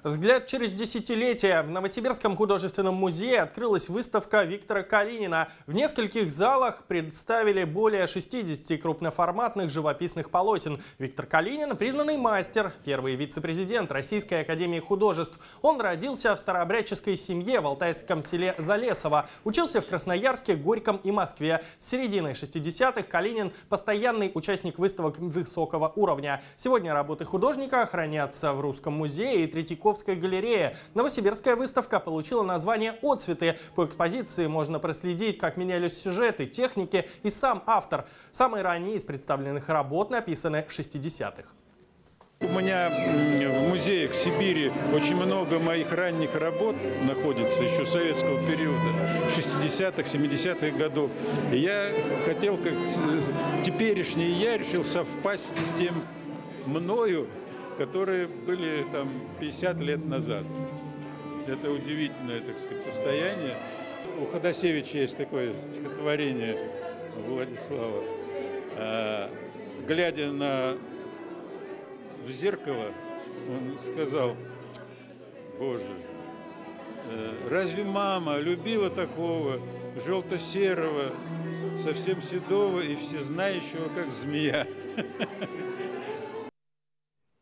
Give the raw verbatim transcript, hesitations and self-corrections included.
Взгляд через десятилетия. В Новосибирском художественном музее открылась выставка Виктора Калинина. В нескольких залах представили более шестидесяти крупноформатных живописных полотен. Виктор Калинин – признанный мастер, первый вице-президент Российской академии художеств. Он родился в старообрядческой семье в алтайском селе Залесово. Учился в Красноярске, Горьком и Москве. С середины шестидесятых Калинин – постоянный участник выставок высокого уровня. Сегодня работы художника хранятся в Русском музее и Третьяковской галерее. Новосибирская выставка получила название «Отцветы». По экспозиции можно проследить, как менялись сюжеты, техники и сам автор. Самые ранние из представленных работ написаны в шестидесятых. У меня в музеях Сибири очень много моих ранних работ находится еще советского периода, шестидесятых, семидесятых годов. И я хотел, как теперешний я, решил совпасть с тем мною, которые были там пятьдесят лет назад. Это удивительное, так сказать, состояние. У Ходосевича есть такое стихотворение Владислава. Глядя на в зеркало, он сказал: «Боже, разве мама любила такого желто-серого, совсем седого и всезнающего, как змея?»